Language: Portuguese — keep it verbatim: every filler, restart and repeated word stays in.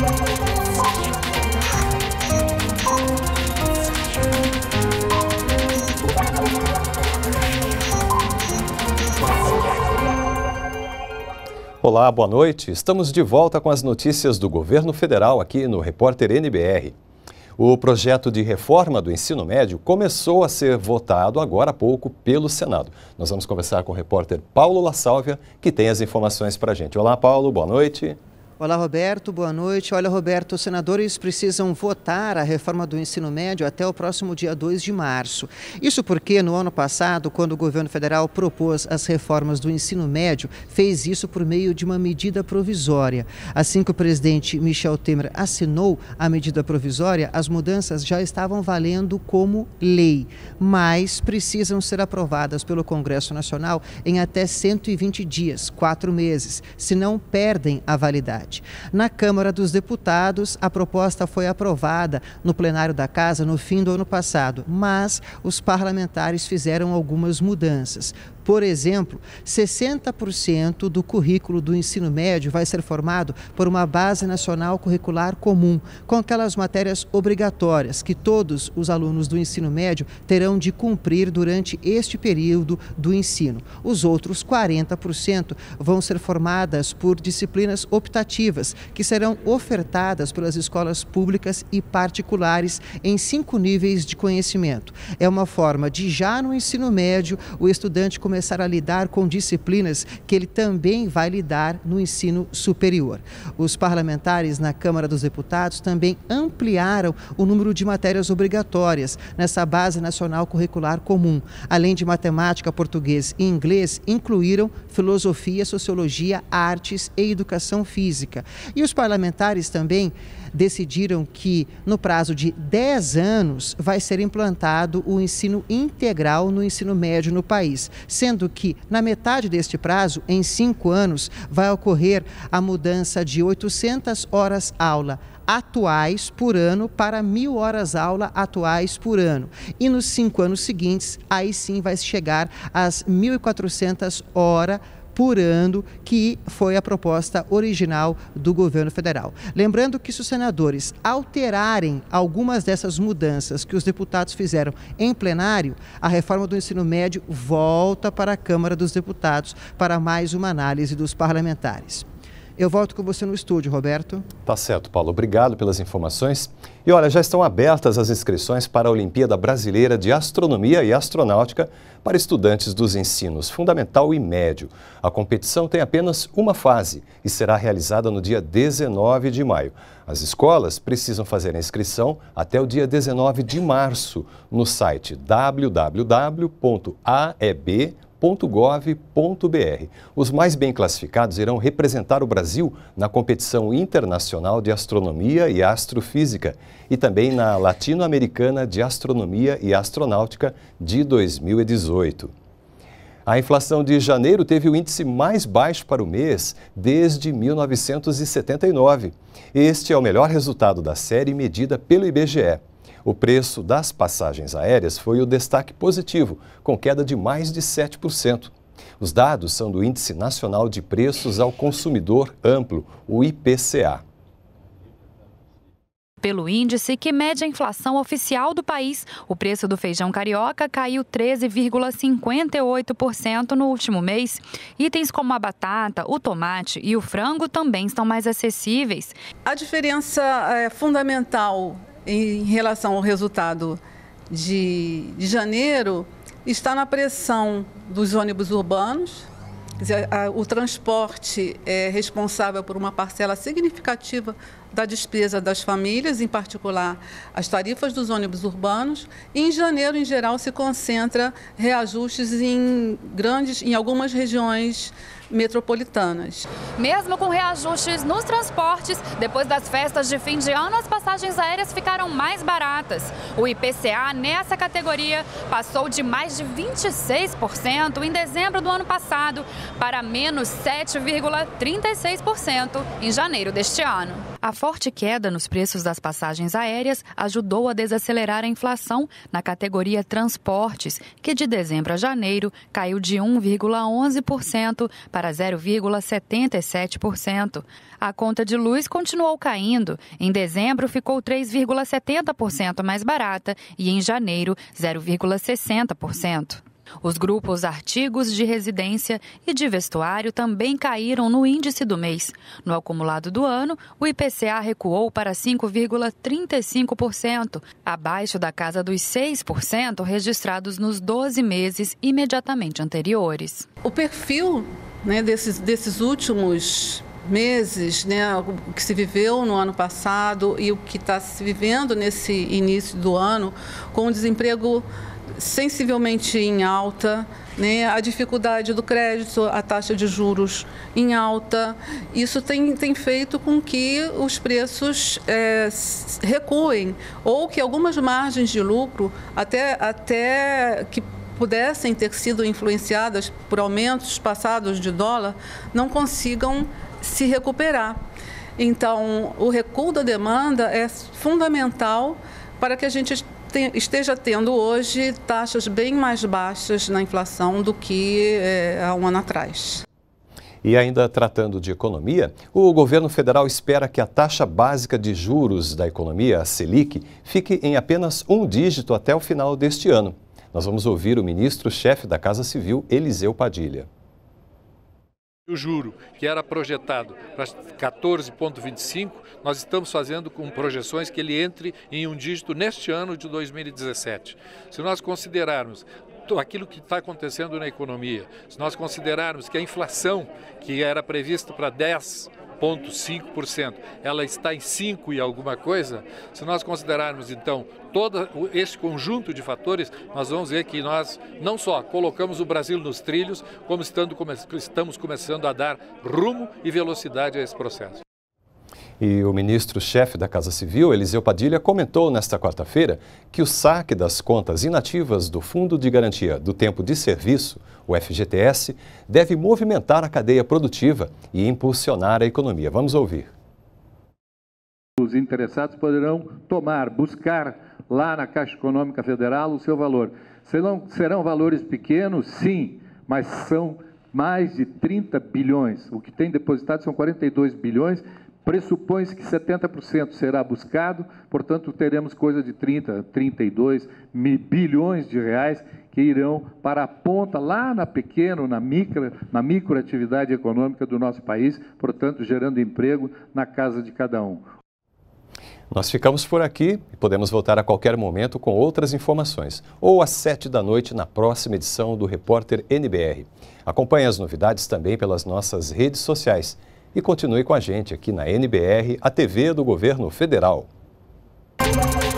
Olá, boa noite. Estamos de volta com as notícias do governo federal aqui no Repórter N B R. O projeto de reforma do ensino médio começou a ser votado agora há pouco pelo Senado. Nós vamos conversar com o repórter Paulo La Sálvia, que tem as informações para a gente. Olá, Paulo, boa noite. Olá, Roberto, boa noite. Olha, Roberto, os senadores precisam votar a reforma do ensino médio até o próximo dia dois de março. Isso porque, no ano passado, quando o governo federal propôs as reformas do ensino médio, fez isso por meio de uma medida provisória. Assim que o presidente Michel Temer assinou a medida provisória, as mudanças já estavam valendo como lei, mas precisam ser aprovadas pelo Congresso Nacional em até cento e vinte dias, quatro meses, senão perdem a validade. Na Câmara dos Deputados, a proposta foi aprovada no plenário da Casa no fim do ano passado, mas os parlamentares fizeram algumas mudanças. Por exemplo, sessenta por cento do currículo do ensino médio vai ser formado por uma base nacional curricular comum, com aquelas matérias obrigatórias que todos os alunos do ensino médio terão de cumprir durante este período do ensino. Os outros quarenta por cento vão ser formadas por disciplinas optativas, que serão ofertadas pelas escolas públicas e particulares em cinco níveis de conhecimento. É uma forma de, já no ensino médio, o estudante começar começar a lidar com disciplinas que ele também vai lidar no ensino superior. Os parlamentares na Câmara dos Deputados também ampliaram o número de matérias obrigatórias nessa base nacional curricular comum. Além de matemática, português e inglês, incluíram filosofia, sociologia, artes e educação física. E os parlamentares também decidiram que, no prazo de dez anos, vai ser implantado o ensino integral no ensino médio no país, sendo que, na metade deste prazo, em cinco anos, vai ocorrer a mudança de oitocentas horas-aula atuais por ano para mil horas-aula atuais por ano. E nos cinco anos seguintes, aí sim vai chegar às mil e quatrocentas horas por ano, que foi a proposta original do governo federal. Lembrando que, se os senadores alterarem algumas dessas mudanças que os deputados fizeram em plenário, a reforma do ensino médio volta para a Câmara dos Deputados para mais uma análise dos parlamentares. Eu volto com você no estúdio, Roberto. Tá certo, Paulo. Obrigado pelas informações. E olha, já estão abertas as inscrições para a Olimpíada Brasileira de Astronomia e Astronáutica para estudantes dos ensinos fundamental e médio. A competição tem apenas uma fase e será realizada no dia dezenove de maio. As escolas precisam fazer a inscrição até o dia dezenove de março no site w w w ponto a e b ponto gov ponto b r. Os mais bem classificados irão representar o Brasil na competição internacional de astronomia e astrofísica e também na latino-americana de astronomia e astronáutica de dois mil e dezoito. A inflação de janeiro teve o índice mais baixo para o mês desde mil novecentos e setenta e nove. Este é o melhor resultado da série medida pelo I B G E. O preço das passagens aéreas foi o destaque positivo, com queda de mais de sete por cento. Os dados são do Índice Nacional de Preços ao Consumidor Amplo, o I P C A. Pelo índice que mede a inflação oficial do país, o preço do feijão carioca caiu treze vírgula cinquenta e oito por cento no último mês. Itens como a batata, o tomate e o frango também estão mais acessíveis. A diferença é fundamental em relação ao resultado de, de janeiro está na pressão dos ônibus urbanos. Quer dizer, a, o transporte é responsável por uma parcela significativa da despesa das famílias, em particular as tarifas dos ônibus urbanos. E em janeiro, em geral, se concentra reajustes em grandes, em algumas regiões metropolitanas. Mesmo com reajustes nos transportes, depois das festas de fim de ano, as passagens aéreas ficaram mais baratas. O I P C A nessa categoria passou de mais de vinte e seis por cento em dezembro do ano passado para menos sete vírgula trinta e seis por cento em janeiro deste ano. A forte queda nos preços das passagens aéreas ajudou a desacelerar a inflação na categoria transportes, que de dezembro a janeiro caiu de um vírgula onze por cento para zero vírgula setenta e sete por cento. A conta de luz continuou caindo. Em dezembro ficou três vírgula setenta por cento mais barata e em janeiro zero vírgula sessenta por cento. Os grupos artigos de residência e de vestuário também caíram no índice do mês. No acumulado do ano, o I P C A recuou para cinco vírgula trinta e cinco por cento, abaixo da casa dos seis por cento registrados nos doze meses imediatamente anteriores. O perfil, né, desses, desses últimos meses, né, o que se viveu no ano passado e o que está se vivendo nesse início do ano, com o desemprego sensivelmente em alta, né? A dificuldade do crédito, a taxa de juros em alta, isso tem, tem feito com que os preços é, recuem ou que algumas margens de lucro, até, até que pudessem ter sido influenciadas por aumentos passados de dólar, não consigam se recuperar. Então, o recuo da demanda é fundamental para que a gente esteja tendo hoje taxas bem mais baixas na inflação do que é, há um ano atrás. E ainda tratando de economia, o governo federal espera que a taxa básica de juros da economia, a Selic, fique em apenas um dígito até o final deste ano. Nós vamos ouvir o ministro-chefe da Casa Civil, Eliseu Padilha. O juro, que era projetado para quatorze vírgula vinte e cinco, nós estamos fazendo com projeções que ele entre em um dígito neste ano de dois mil e dezessete. Se nós considerarmos aquilo que está acontecendo na economia, se nós considerarmos que a inflação, que era prevista para dez vírgula cinco por cento, ela está em cinco e alguma coisa, se nós considerarmos então todo esse conjunto de fatores, nós vamos ver que nós não só colocamos o Brasil nos trilhos, como estando, estamos começando a dar rumo e velocidade a esse processo. E o ministro-chefe da Casa Civil, Eliseu Padilha, comentou nesta quarta-feira que o saque das contas inativas do Fundo de Garantia do Tempo de Serviço, o F G T S, deve movimentar a cadeia produtiva e impulsionar a economia. Vamos ouvir. Os interessados poderão tomar, buscar lá na Caixa Econômica Federal o seu valor. Serão, serão valores pequenos, sim, mas são mais de trinta bilhões. O que tem depositado são quarenta e dois bilhões. Pressupõe-se que setenta por cento será buscado, portanto, teremos coisa de trinta, trinta e dois bilhões de reais que irão para a ponta, lá na pequena, na micro, na microatividade econômica do nosso país, portanto, gerando emprego na casa de cada um. Nós ficamos por aqui e podemos voltar a qualquer momento com outras informações, ou às sete da noite na próxima edição do Repórter N B R. Acompanhe as novidades também pelas nossas redes sociais. E continue com a gente aqui na N B R, a T V do Governo Federal.